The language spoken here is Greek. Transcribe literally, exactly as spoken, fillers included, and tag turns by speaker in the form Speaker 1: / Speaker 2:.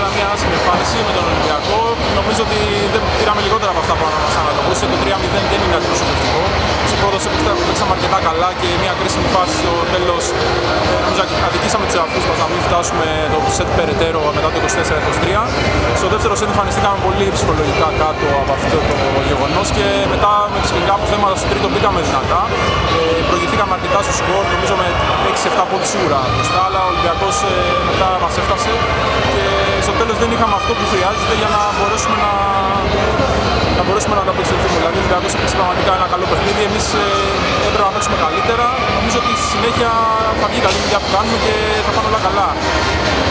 Speaker 1: Κάναμε μια άσχημη εμφάνιση με τον Ολυμπιακό. Νομίζω ότι δεν πήραμε λιγότερα από αυτά που μας αναλογούσε. Το τρία μηδέν δεν είναι αντιπροσωπευτικό. Στο πρώτο σε παίξαμε αρκετά καλά και μια κρίσιμη φάση στο τέλος. Νομίζω αδικήσαμε τους εαυτούς μας να μην φτάσουμε το σετ περαιτέρω μετά το είκοσι τέσσερα είκοσι τρία. Στο δεύτερο σετ εμφανιστήκαμε πολύ ψυχολογικά κάτω από αυτό το γεγονός και μετά με τη σκληρά αποθέματα στο τρίτο μπήκαμε δυνατά. Ε, προηγηθήκαμε αρκετά στο σκορ, νομίζω με έξι επτά πόντους σίγουρα μπροστά, αλλά ο Ολυμπιακός ε, μετά μας έφτασε και στο τέλος δεν είχαμε αυτό που χρειάζεται για να μπορέσουμε να, να, μπορέσουμε να ανταπεξελθούμε. Δηλαδή ο Ολυμπιακός έπαιξε πραγματικά ένα καλό παιχνίδι, εμείς ε, έπρεπε να παίξουμε καλύτερα. Νομίζω ότι στη συνέχεια θα βγει καλή δουλειά που κάνουμε και θα πάνε όλα καλά.